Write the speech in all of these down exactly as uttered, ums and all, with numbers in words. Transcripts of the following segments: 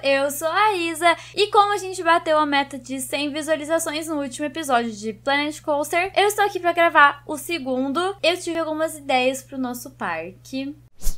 eu sou a Isa. E como a gente bateu a meta de cem visualizações no último episódio de Planet Coaster, eu estou aqui pra gravar o segundo. Eu tive algumas ideias pro nosso parque.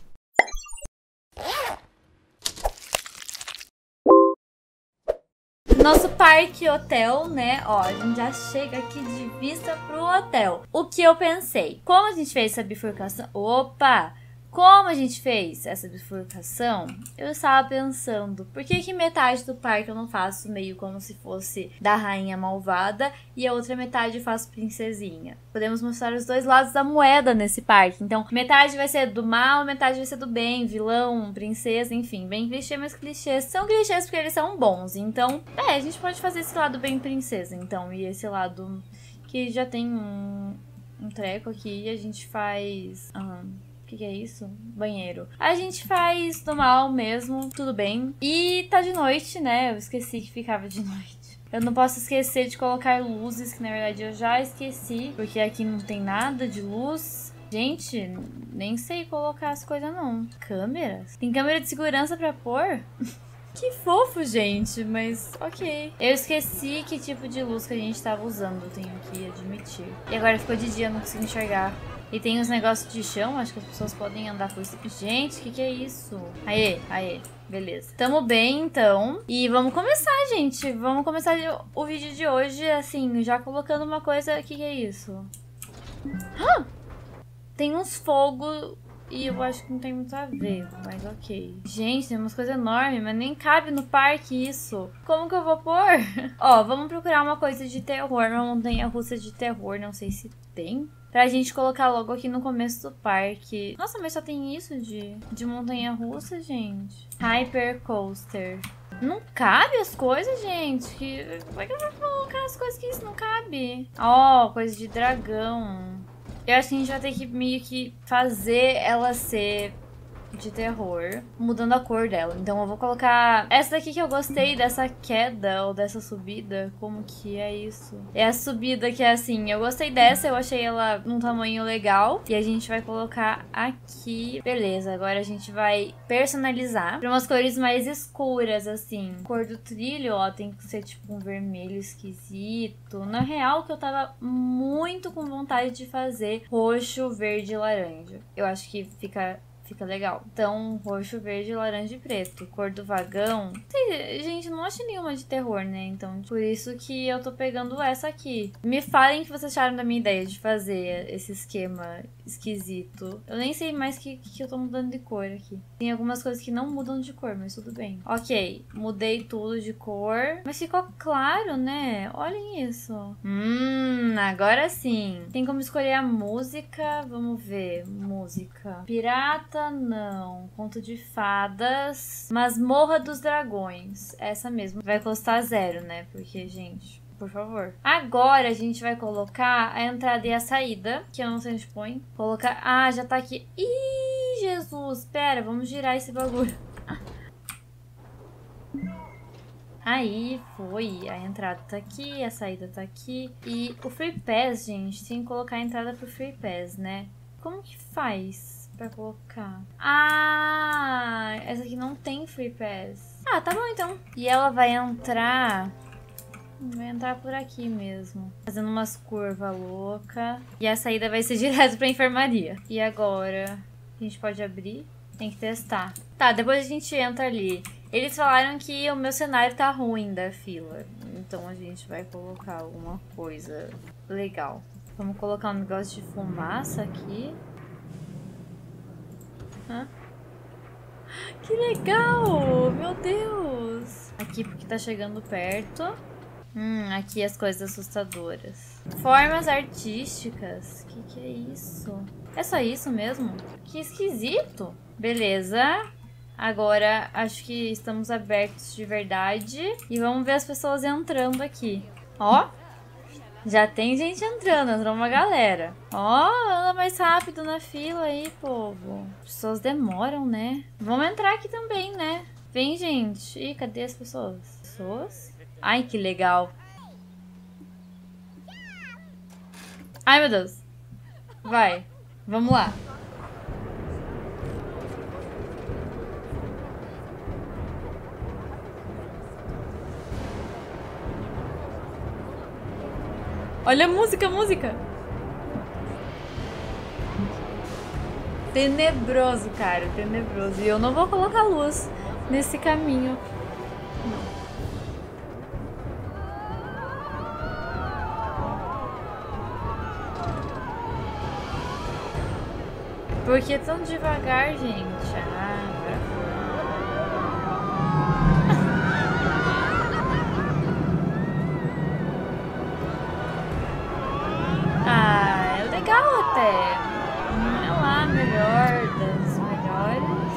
Nosso parque hotel, né? Ó, a gente já chega aqui de vista pro hotel. O que eu pensei? Como a gente fez essa bifurcação... Opa! Como a gente fez essa bifurcação, eu estava pensando, por que que metade do parque eu não faço meio como se fosse da rainha malvada e a outra metade eu faço princesinha? Podemos mostrar os dois lados da moeda nesse parque. Então, metade vai ser do mal, metade vai ser do bem, vilão, princesa, enfim, bem clichê, mas clichês são clichês porque eles são bons. Então, é, a gente pode fazer esse lado bem princesa, então, e esse lado que já tem um, um treco aqui e a gente faz... Um, O que, que é isso? Banheiro. A gente faz do mal mesmo, tudo bem. E tá de noite, né? Eu esqueci que ficava de noite. Eu não posso esquecer de colocar luzes, que na verdade eu já esqueci, porque aqui não tem nada de luz. Gente, nem sei colocar as coisas não. Câmeras? Tem câmera de segurança pra pôr? Que fofo, gente, mas ok. Eu esqueci que tipo de luz que a gente tava usando, eu tenho que admitir. E agora ficou de dia, eu não consigo enxergar. E tem uns negócios de chão, acho que as pessoas podem andar por isso. Gente, o que que é isso? Aê, aê, beleza. Tamo bem, então. E vamos começar, gente. Vamos começar o vídeo de hoje, assim, já colocando uma coisa... O que que é isso? Ah! Tem uns fogos e eu acho que não tem muito a ver, mas ok. Gente, tem umas coisas enormes, mas nem cabe no parque isso. Como que eu vou pôr? Ó, vamos procurar uma coisa de terror, uma montanha-russa de terror, não sei se tem. Pra gente colocar logo aqui no começo do parque. Nossa, mas só tem isso de, de montanha-russa, gente. Hyper Coaster. Não cabe as coisas, gente. Que, como é que eu vou colocar as coisas que isso não cabe? Ó, oh, coisa de dragão. Eu acho que a gente vai ter que meio que fazer ela ser de terror, mudando a cor dela. Então eu vou colocar essa daqui que eu gostei, dessa queda ou dessa subida. Como que é isso? É a subida que é assim, eu gostei dessa, eu achei ela num tamanho legal. E a gente vai colocar aqui. Beleza, agora a gente vai personalizar para umas cores mais escuras, assim. A cor do trilho, ó, tem que ser tipo um vermelho esquisito. Na real, que eu tava muito com vontade de fazer roxo, verde e laranja. Eu acho que fica... Fica legal. Então, roxo, verde, laranja e preto. Cor do vagão. Sei, gente, não acho nenhuma de terror, né? Então, por isso que eu tô pegando essa aqui. Me falem o que vocês acharam da minha ideia de fazer esse esquema esquisito. Eu nem sei mais que, que eu tô mudando de cor aqui. Tem algumas coisas que não mudam de cor, mas tudo bem. Ok, mudei tudo de cor. Mas ficou claro, né? Olhem isso. Hum, agora sim. Tem como escolher a música. Vamos ver. Música. Pirata. Não, conto de fadas, Masmorra dos Dragões, essa mesmo, vai custar zero, né, porque, gente, por favor. Agora a gente vai colocar a entrada e a saída, que eu não sei onde põe, colocar, ah, já tá aqui, ih, Jesus, pera, vamos girar esse bagulho. Aí, foi, a entrada tá aqui, a saída tá aqui, e o Free Pass, gente, tem que colocar a entrada pro Free Pass, né, como que faz? Pra colocar. Ah, essa aqui não tem Free Pass. Ah, tá bom então. E ela vai entrar... Vai entrar por aqui mesmo. Fazendo umas curvas loucas. E a saída vai ser direto pra enfermaria. E agora? A gente pode abrir? Tem que testar. Tá, depois a gente entra ali. Eles falaram que o meu cenário tá ruim da fila. Então a gente vai colocar alguma coisa legal. Vamos colocar um negócio de fumaça aqui. Hã? Que legal! Meu Deus! Aqui porque tá chegando perto. Hum, aqui as coisas assustadoras. Formas artísticas. Que que é isso? É só isso mesmo? Que esquisito! Beleza. Agora acho que estamos abertos de verdade. E vamos ver as pessoas entrando aqui. Ó! Já tem gente entrando, entrou uma galera. Ó, oh, anda mais rápido na fila aí, povo. As pessoas demoram, né? Vamos entrar aqui também, né? Vem, gente. Ih, cadê as pessoas? Pessoas? Ai, que legal. Ai, meu Deus. Vai. Vamos lá. Olha a música, a música. Tenebroso, cara, tenebroso. E eu não vou colocar luz nesse caminho. Por que tão devagar, gente? Ah, agora foi. Ah, é legal até. Não é lá melhor das melhores.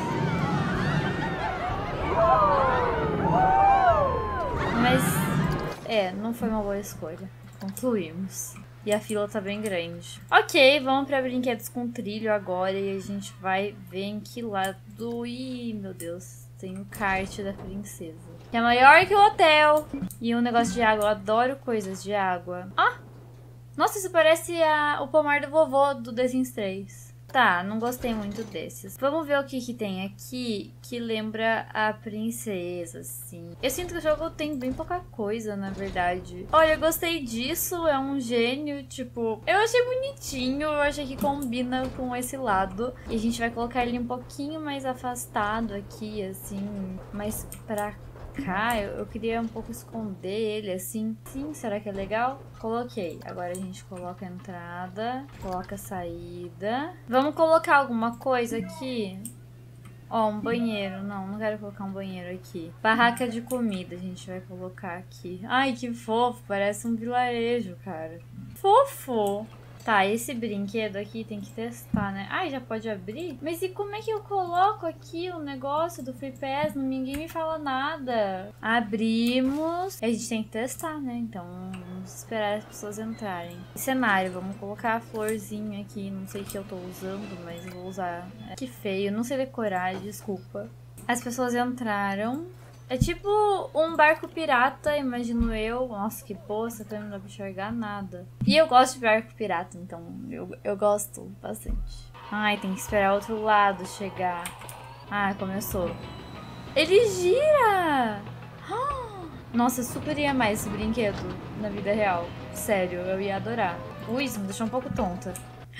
Mas, é, não foi uma boa escolha. Concluímos. E a fila tá bem grande. Ok, vamos pra brinquedos com trilho agora. E a gente vai ver em que lado... Ih, meu Deus. Tem o kart da princesa. Que é maior que o hotel. E um negócio de água. Eu adoro coisas de água. Ah! Nossa, isso parece a, o pomar do vovô do The Sims três. Tá, não gostei muito desses. Vamos ver o que que tem aqui que lembra a princesa, assim. Eu sinto que o jogo tem bem pouca coisa, na verdade. Olha, eu gostei disso, é um gênio, tipo... Eu achei bonitinho, eu achei que combina com esse lado. E a gente vai colocar ele um pouquinho mais afastado aqui, assim, mais pra cá. Eu, eu queria um pouco esconder ele, assim. Sim, será que é legal? Coloquei. Agora a gente coloca a entrada, coloca a saída. Vamos colocar alguma coisa aqui? Ó, um banheiro. Não, não quero colocar um banheiro aqui. Barraca de comida a gente vai colocar aqui. Ai, que fofo. Parece um vilarejo, cara. Fofo! Tá, esse brinquedo aqui tem que testar, né? Ai, já pode abrir? Mas e como é que eu coloco aqui o negócio do Free Pass? Ninguém me fala nada. Abrimos. A gente tem que testar, né? Então, vamos esperar as pessoas entrarem. Cenário, vamos colocar a florzinha aqui. Não sei o que eu tô usando, mas eu vou usar. Que feio, não sei decorar, desculpa. As pessoas entraram. É tipo um barco pirata, imagino eu. Nossa, que bosta, também não dá pra enxergar nada. E eu gosto de barco pirata, então eu, eu gosto bastante. Ai, tem que esperar o outro lado chegar. Ah, começou. Ele gira! Nossa, eu super ia mais esse brinquedo na vida real. Sério, eu ia adorar. Ui, isso me deixou um pouco tonta.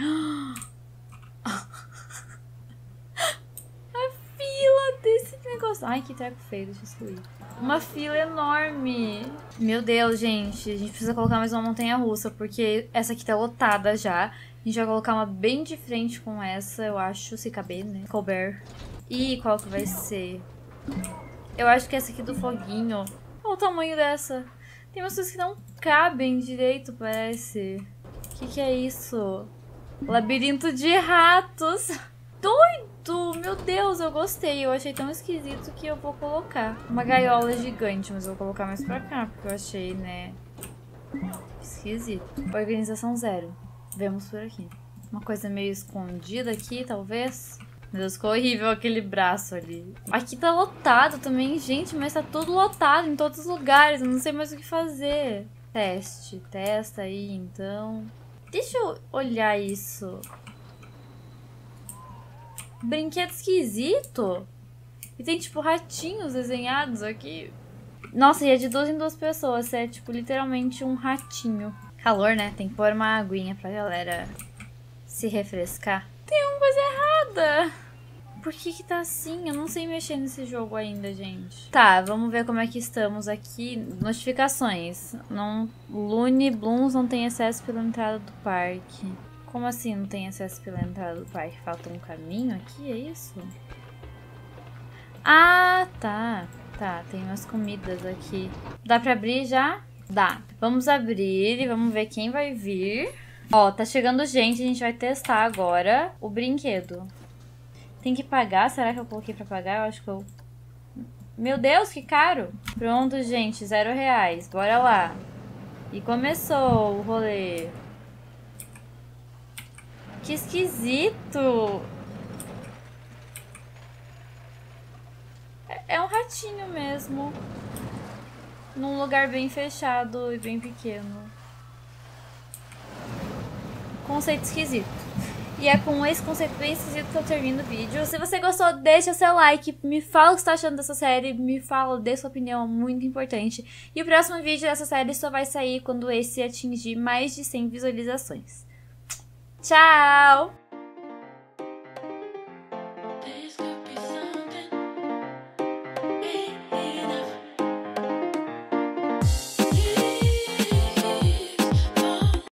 Desse negócio. Ai, que treco feio, deixa eu excluir. Uma fila enorme. Meu Deus, gente. A gente precisa colocar mais uma montanha-russa, porque essa aqui tá lotada já. A gente vai colocar uma bem de frente com essa, eu acho, se caber, né? Couber. E qual que vai ser? Eu acho que essa aqui do foguinho. Olha o tamanho dessa. Tem umas coisas que não cabem direito, parece. O que que é isso? Labirinto de ratos. Doido! Meu Deus, eu gostei. Eu achei tão esquisito que eu vou colocar uma gaiola gigante, mas eu vou colocar mais pra cá, porque eu achei, né, esquisito. Organização zero. Vemos por aqui. Uma coisa meio escondida aqui, talvez. Meu Deus, ficou horrível aquele braço ali. Aqui tá lotado também, gente, mas tá tudo lotado em todos os lugares. Eu não sei mais o que fazer. Teste. Testa aí, então. Deixa eu olhar isso. Brinquedo esquisito. E tem, tipo, ratinhos desenhados aqui. Nossa, e é de duas em duas pessoas. É, tipo, literalmente um ratinho. Calor, né? Tem que pôr uma aguinha pra galera se refrescar. Tem uma coisa errada. Por que que tá assim? Eu não sei mexer nesse jogo ainda, gente. Tá, vamos ver como é que estamos aqui. Notificações. Não, Looney Blooms não tem acesso pela entrada do parque. Como assim não tem acesso pela entrada do parque? Falta um caminho aqui, é isso? Ah, tá. Tá, tem umas comidas aqui. Dá pra abrir já? Dá. Vamos abrir e vamos ver quem vai vir. Ó, tá chegando gente, a gente vai testar agora o brinquedo. Tem que pagar? Será que eu coloquei pra pagar? Eu acho que eu... Meu Deus, que caro! Pronto, gente, zero reais. Bora lá. E começou o rolê. Que esquisito! É um ratinho mesmo. Num lugar bem fechado e bem pequeno. Conceito esquisito. E é com essas consequências que eu termino o vídeo. Se você gostou, deixa seu like, me fala o que você tá achando dessa série, me fala, dê sua opinião, muito importante. E o próximo vídeo dessa série só vai sair quando esse atingir mais de cem visualizações. Tchau!